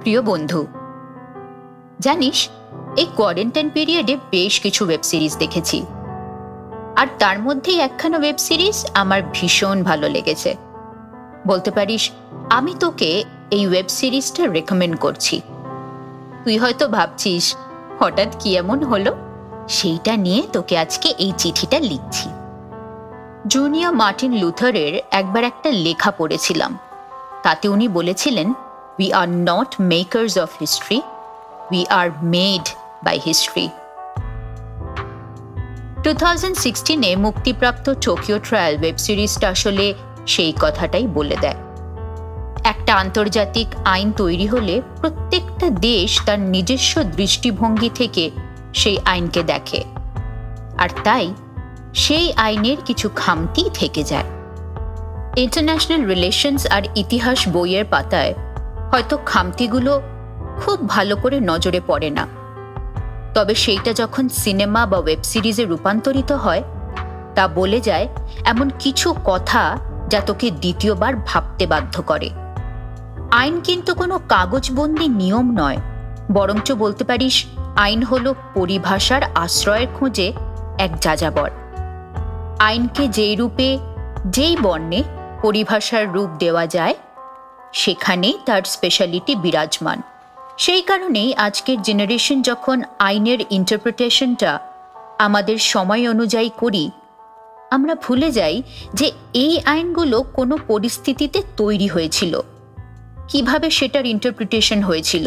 প্রিয় বন্ধু, জানিস এই কোয়ারেন্টাইন পিরিয়ডে বেশ কিছু ওয়েব সিরিজ দেখেছি, আর তার মধ্যেই একখানা ওয়েব সিরিজ আমার ভীষণ ভালো লেগেছে। বলতে পারিস আমি তোকে এই ওয়েব সিরিজটা রেকমেন্ড করছি। তুই হয়তো ভাবছিস হঠাৎ কি এমন হলো, সেইটা নিয়ে তোকে আজকে এই চিঠিটা লিখছি। জুনিয়র মার্টিন লুথারের একবার একটা লেখা পড়েছিলাম, তাতে উনি বলেছিলেন, We are not makers of history, we are made by history. 2016-এ মুক্তিপ্রাপ্ত টোকিও ট্রায়াল ওয়েব সিরিজটা আসলে সেই কথাটাই বলে দেয়। একটা আন্তর্জাতিক আইন তৈরি হলে প্রত্যেকটা দেশ তার নিজস্ব দৃষ্টিভঙ্গি থেকে সেই আইনকে দেখে, আর তাই সেই আইনের কিছু খামতি থেকে যায়। ইন্টারন্যাশনাল রিলেশনস আর ইতিহাস বইয়ের পাতায় হয়তো খামতিগুলো খুব ভালো করে নজরে পড়ে না, তবে সেইটা যখন সিনেমা বা ওয়েব সিরিজে রূপান্তরিত হয় তা বলে যায় এমন কিছু কথা যা তোকে দ্বিতীয়বার ভাবতে বাধ্য করে। আইন কিন্তু কোনো কাগজবন্দি নিয়ম নয়, বরঞ্চ বলতে পারিস আইন হলো পরিভাষার আশ্রয়ের খোঁজে এক যাযাবর। আইনকে যেই রূপে যেই বর্ণে পরিভাষার রূপ দেওয়া যায় সেখানেই তার স্পেশালিটি বিরাজমান। সেই কারণেই আজকের জেনারেশন যখন আইনের ইন্টারপ্রিটেশনটা আমাদের সময় অনুযায়ী করি, আমরা ভুলে যাই যে এই আইনগুলো কোনো পরিস্থিতিতে তৈরি হয়েছিল, কিভাবে সেটার ইন্টারপ্রিটেশন হয়েছিল।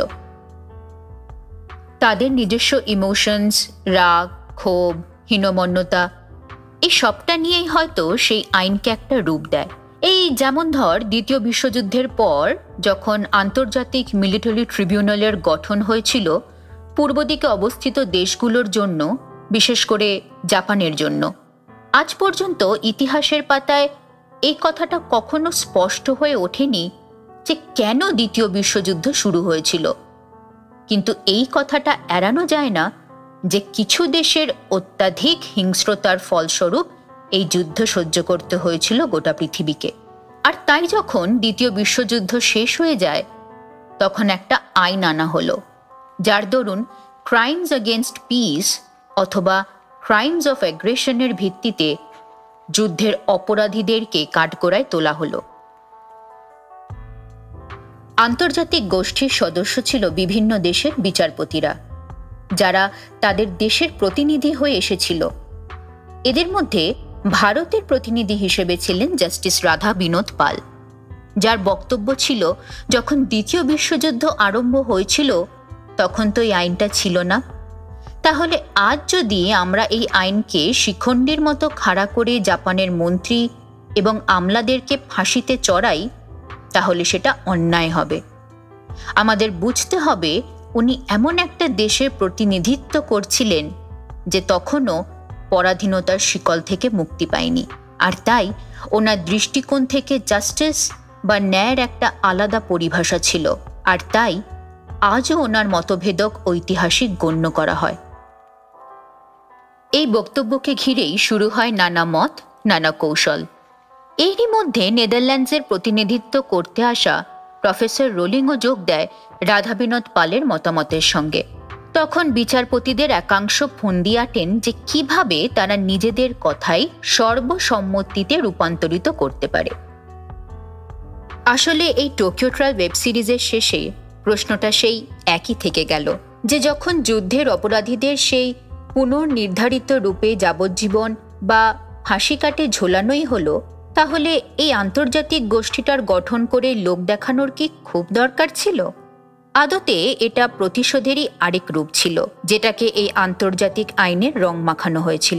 তাদের নিজস্ব ইমোশনস, রাগ, ক্ষোভ, হীনমন্যতা এই সবটা নিয়েই হয়তো সেই আইনকে একটা রূপ দেয়। এই যেমন ধর দ্বিতীয় বিশ্বযুদ্ধের পর যখন আন্তর্জাতিক মিলিটারি ট্রিবিউনালের গঠন হয়েছিল পূর্ব দিকে অবস্থিত দেশগুলোর জন্য, বিশেষ করে জাপানের জন্য, আজ পর্যন্ত ইতিহাসের পাতায় এই কথাটা কখনো স্পষ্ট হয়ে ওঠেনি যে কেন দ্বিতীয় বিশ্বযুদ্ধ শুরু হয়েছিল। কিন্তু এই কথাটা এড়ানো যায় না যে কিছু দেশের অত্যাধিক হিংস্রতার ফলস্বরূপ এই যুদ্ধ সহ্য করতে হয়েছিল গোটা পৃথিবীকে। আর তাই যখন দ্বিতীয় বিশ্বযুদ্ধ শেষ হয়ে যায় তখন একটা আইন আনা হলো, যার দরুন ক্রাইমস এগেনস্ট পিস অথবা ক্রাইমস অফ অ্যাগ্রেশনের ভিত্তিতে যুদ্ধের অপরাধীদেরকে কাঠগড়ায় তোলা হলো। আন্তর্জাতিক গোষ্ঠীর সদস্য ছিল বিভিন্ন দেশের বিচারপতিরা, যারা তাদের দেশের প্রতিনিধি হয়ে এসেছিল। এদের মধ্যে ভারতের প্রতিনিধি হিসেবে ছিলেন জাস্টিস রাধা বিনোদ পাল, যার বক্তব্য ছিল যখন দ্বিতীয় বিশ্বযুদ্ধ আরম্ভ হয়েছিল তখন তো এই আইনটা ছিল না, তাহলে আজ যদি আমরা এই আইনকে শিখণ্ডীর মতো খাড়া করে জাপানের মন্ত্রী এবং আমলাদেরকে ফাঁসিতে চড়াই তাহলে সেটা অন্যায় হবে। আমাদের বুঝতে হবে উনি এমন একটা দেশের প্রতিনিধিত্ব করছিলেন যে তখনও পরাধীনতার শিকল থেকে মুক্তি পায়নি, আর তাই ওনার দৃষ্টিকোণ থেকে জাস্টিস বা ন্যায়ের একটা আলাদা পরিভাষা ছিল, আর তাই আজও ওনার মতভেদক ঐতিহাসিক গণ্য করা হয়। এই বক্তব্যকে ঘিরেই শুরু হয় নানা মত, নানা কৌশল। এরই মধ্যে নেদারল্যান্ডসের প্রতিনিধিত্ব করতে আসা প্রফেসর রোলিংও যোগ দেয় রাধা বিনোদ পালের মতামতের সঙ্গে। তখন বিচারপতিদের একাংশ ফন্দি আটেন যে কিভাবে তারা নিজেদের কথাই সর্বসম্মতিতে রূপান্তরিত করতে পারে। আসলে এই টোকিও ট্রায়াল ওয়েব সিরিজের শেষে প্রশ্নটা সেই একই থেকে গেল যে যখন যুদ্ধের অপরাধীদের সেই পুনর্নির্ধারিত রূপে যাবজ্জীবন বা ফাঁসি কাটে ঝোলানোই হলো, তাহলে এই আন্তর্জাতিক গোষ্ঠীটার গঠন করে লোক দেখানোর কি খুব দরকার ছিল? আদতে এটা প্রতিশোধেরই আরেক রূপ ছিল, যেটাকে এই আন্তর্জাতিক আইনের রং মাখানো হয়েছিল।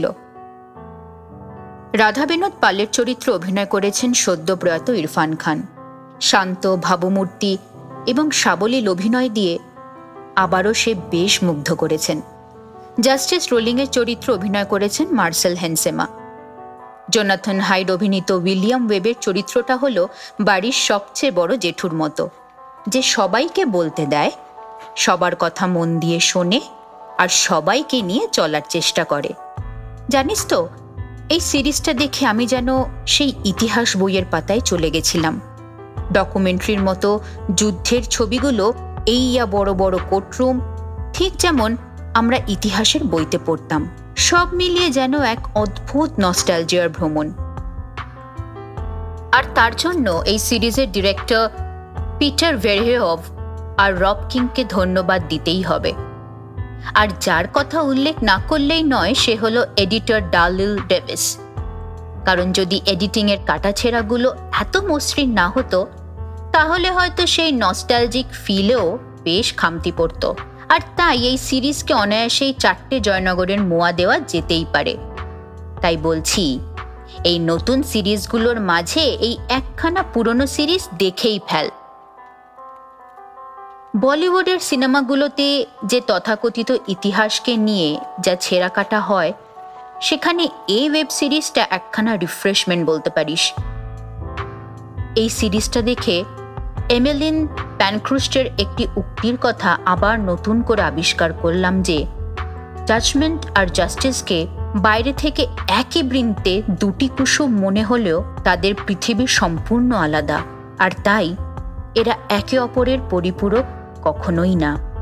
রাধা বিনোদ পালের চরিত্রে অভিনয় করেছেন সদ্য প্রয়াত ইরফান খান। শান্ত ভাবমূর্তি এবং সাবলীল অভিনয় দিয়ে আবারও সে বেশ মুগ্ধ করেছেন। জাস্টিস রোলিংয়ের চরিত্রে অভিনয় করেছেন মার্সেল হেনসেমা। জোনাথন হাইড অভিনীত উইলিয়াম ওয়েবের চরিত্রটা হলো বাড়ির সবচেয়ে বড় জেঠুর মতো, যে সবাইকে বলতে দেয়, সবার কথা মন দিয়ে শোনে আর সবাইকে নিয়ে চলার চেষ্টা করে। জানিস তো, এই সিরিজটা দেখে আমি যেন সেই ইতিহাস বইয়ের পাতায় চলে গেছিলাম। ডকুমেন্টারির মতো যুদ্ধের ছবিগুলো এইয়া বড় বড় কোর্টরুম, ঠিক যেমন আমরা ইতিহাসের বইতে পড়তাম। সব মিলিয়ে যেন এক অদ্ভুত নস্টালজিয়ার ভ্রমণ। আর তার জন্য এই সিরিজের ডিরেক্টর পিটার ভেরহেহভ আর রব কিংকে ধন্যবাদ দিতেই হবে। আর যার কথা উল্লেখ না করলেই নয় সে হলো এডিটর ডালিল ডেভিস। কারণ যদি এডিটিংয়ের কাটাছেঁড়াগুলো এত মসৃণ না হতো তাহলে হয়তো সেই নস্টালজিক ফিলেও বেশ খামতি পড়ত। আর তাই এই সিরিজকে অনায়াসেই 4টে জয়নগরের মোয়া দেওয়া যেতেই পারে। তাই বলছি, এই নতুন সিরিজগুলোর মাঝে এই একখানা পুরনো সিরিজ দেখেই ফেল। বলিউডের সিনেমাগুলোতে যে তথাকথিত ইতিহাসকে নিয়ে যা ছেঁড়া কাটা হয়, সেখানে এই ওয়েব সিরিজটা একখানা রিফ্রেশমেন্ট বলতে পারিস। এই সিরিজটা দেখে এমেলিন প্যানক্রুস্টের একটি উক্তির কথা আবার নতুন করে আবিষ্কার করলাম যে জাজমেন্ট আর জাস্টিসকে বাইরে থেকে একই বৃন্তে দুটি কুসুম মনে হলেও তাদের পৃথিবী সম্পূর্ণ আলাদা, আর তাই এরা একে অপরের পরিপূরক কখনোই না।